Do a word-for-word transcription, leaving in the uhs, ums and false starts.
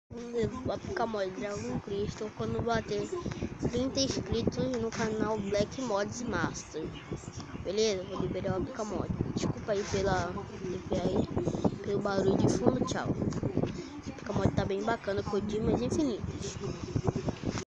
A ficar mole Dragon Crystal quando bater trinta inscritos no canal Black Mods Master. Beleza? Vou liberar o Apica Mod. Desculpa aí pela pelo barulho de fundo. Tchau. O Apica Mod tá bem bacana com dimas infinitos.